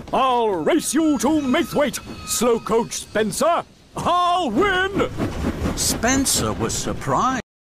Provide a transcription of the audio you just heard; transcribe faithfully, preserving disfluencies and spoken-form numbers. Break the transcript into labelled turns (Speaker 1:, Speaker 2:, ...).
Speaker 1: I'll race you to Maithwaite. Slow coach Spencer, I'll win!
Speaker 2: Spencer was surprised.